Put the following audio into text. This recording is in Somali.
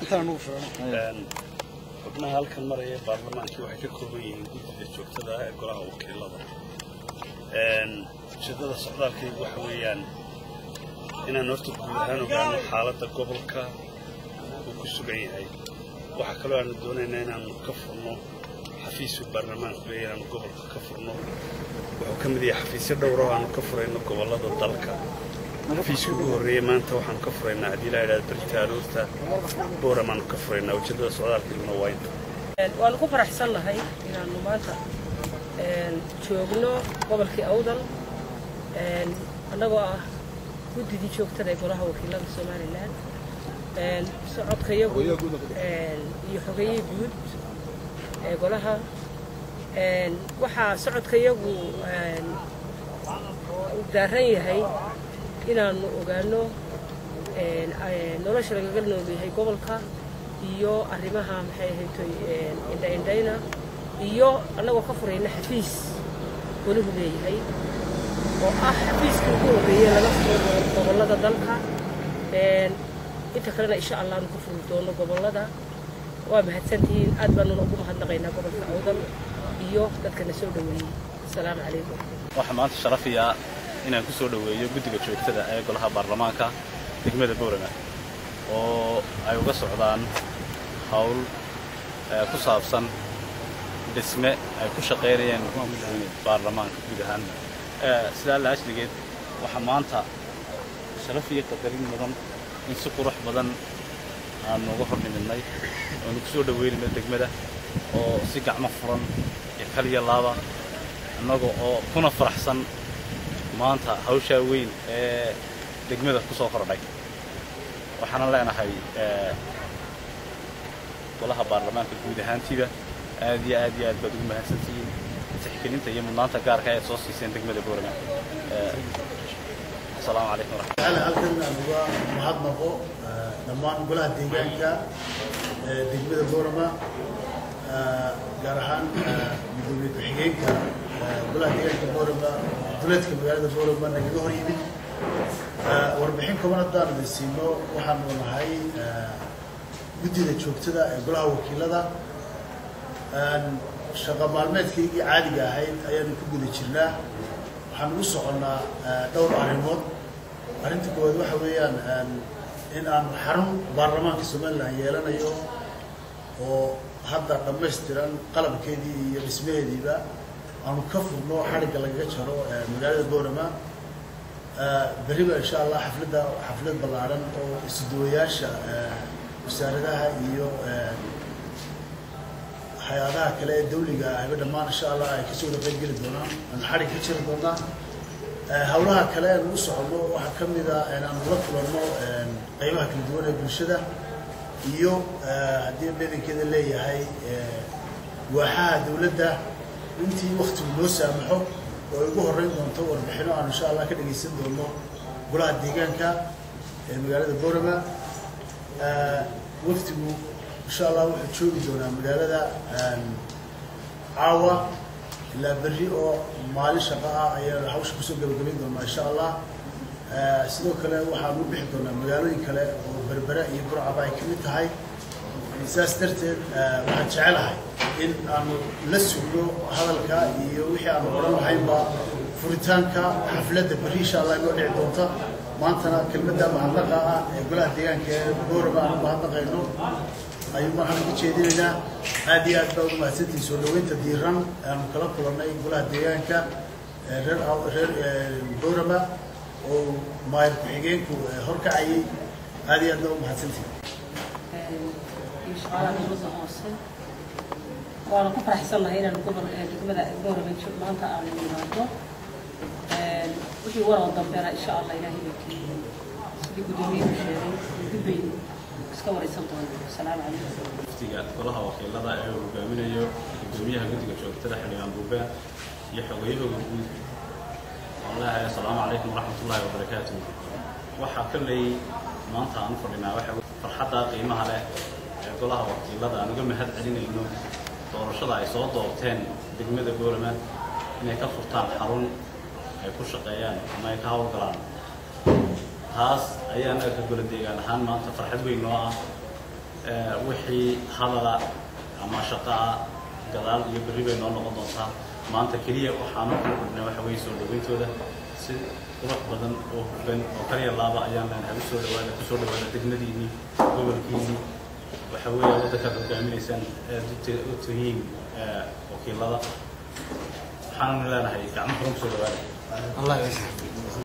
xubnaha halkan maraya baarlamaankii waxay ka kooban yihiin guddiga joogtada ee golaha wakiilada. Ujeedada socdaalkaygu waxa weeyaan inaan horta guud ahaan ogaano xaaladda gobolka uu ku sugan yahay. Waxaa kaloo aanu doonaynaa inaanu ka furno xafiisku baarlamaanku leeyahay inaanu gobolka ka furno. Wuxuu ka mid yahay xafiisyo dhowr oo aanu ka furayno gobollada dalka. xafiiska ugu horreeyay maanta waxaanu ka furaynaa haddii la yidhaahdo Baritaaloorta Boorama aanu ka furaynaa. Ujeedada socdaalkayguna waa inta. Waanu ku faraxsannahay inaanu maanta joogno gobolkii Awdal annagoo ah guddigii joogtada ee golaha wakiilada Somaliland. socodkayagu iyo xogayay guud ee golaha waxaa socodkayagu daaran yahay inaanu ogaano nolosha lagaga nool yahay gobolka iyo arrimaha maxay ahayd indha-indhayna iyo annagoo ka furayna xafiis golahu leeyahay oo ah xafiiskii ugu horreeyay laga furo gobollada dalka. inta kalena insha Allah aanu ku furi doono gobollada. waa mahadsantihiin, aad baanu ugu mahadnaqaynaa gobolka Awdal iyo dadkana soo dhaweeyay. Assalaamu calaykum. waxaa maanta sharafiya inaan ku soo dhaweeyo guddiga joogtada ee golaha baarlamaanka degmada Boorama oo ay uga socdaan hawl ku saabsan dhisme ay ku shaqeynayaan baarlamaanka guud ahaan. sidaa la ajligeed waxaa maanta sharafiya qadarin mudan in si qurux badan aanu uga horniminay oonu ku soo dhaweynayno degmada oo si gacmo furan iyo kaliya laaba annaga oo kuna faraxsan maanta hawshaa weyn ee degmada ku soo kordhay. waxaan leenahay golaha baarlamaanka guud ahaantiida aad iyo aad baad ugu mahadsantihiin tixgelinta iyo mudnaanta gaarka ee soo siiseen degmada Boorama. السلام عليكم ورحمة الله. أنا أكلنا نوا مهاد نقو نمان قلها ديجانكا ديجمة بورما جارهان بدون تحقيقا قلها ديجانكا بورما دولتك مجال بورما نجدوه ريبي وربحين كمان الدار بالسينو وحن ونهاي بدي لشوكتدا قلها وكيلا دا شغال معلومات كي عادي جاهين أيام كوجد الشرنا waxaan ugu soconaa dhowr arrimood. arrinta koowaad waxa weeyaan in aan xarun baarlamaanka Somaliland yeelanayo oo hadda dhammaystiran qalabkeedii iyo dhismaheediiba aanu ka furno xariga lagaga jaro magaalada Boorama. beriba insha Allah xaflad ballaaran oo isduwayaasha wasaaradaha iyo hay'adaha kale ee dawliga ah dhammaan insha Allah ay ka soo qayb gali doonaan aan xarig ka jiri doonaa. hawlaha kale ee ugu socdo waxa ka mid ah inaan la kulanno qaybaha kala duwan ee bulshada iyo haddii badankeeda leeyahay waaxaha dawladda intii waqtigu noo saamaxo oo ugu horreyn doonto warbixino aan insha Allah ka dhageysan doono golaha deegaanka ee magaalada Boorama. waqtigu insha Allah wuxuu joogi doonaa magaalada caawa ilaa berri oo maalin shaqo ah ayaa hawsha kusoo gabagabayn doonaa insha Allah. sidoo kale waxaan u bixi doonaa magaalooyin kale oo Berbera iyo Burcaba ay ka mid tahay. sidaas darteed waxaan jecelahay in aanu la sugno hadalka iyo wixii aanu oran lahaynba furitaanka xafladda berri insha Allah inoo dhici doonta. maantana kelmadda mahadnaqa ah ee golaha deegaanka ee Boorama aan mahadnaqayno ayuu waxaan ku jeedinaynaa. aad iyo aad baa ugu mahadsantihiin soo dhaweynta diiran aanu kala kulannay golaha deegaanka reer Boorama oo maayir ku-xigeenku horkacayay. aad iyo aad baa ugu mahadsantihiin. waanu ku faraxsannahay inaanu degmada Boorama maanta aanu imaado. wixii waran dambeena insha Allah ilaahay baa keenay sidii gudoomiyuhu sheegay dibbaynu iska waraysan doonaa. Assalaamu calaykum. wafdiga golaha wakiilada ee uu hogaaminayo gudoomiyaha guddiga joogtada xildhibaan Buuba iyo xogayahooda guud. wallaahi assalaamu calaykum waraxmatullaahi wabarakaatuh. waxaa kalley maanta aan fadhinaa waxa farxadda qiimaha leh ee golaha wakiilada aan uga mahad celinayno doorashada ay soo doorteen degmada Boorama inay ka furtaan xarun ay ku shaqeeyaan ama ay ka hawlgalaan. taas ayaan ka gola deegaan ahaan maanta farxad weyn noo ah. wixii hadala ama shaqaa gadaal iyo berri bay noo noqon doontaa maanta keliya waxaan u kordhnay waxa weeye soo dhawayntooda si qurux badan oo hufan oo kaliya laaba ayaan leenahay kusoo dhawaada degmadiinii gobolkiinii waxa weeye waddankaad hogaaminaysaan u tihiin wakiilada waxaan leenahay gacmo furan kusoo dhawaada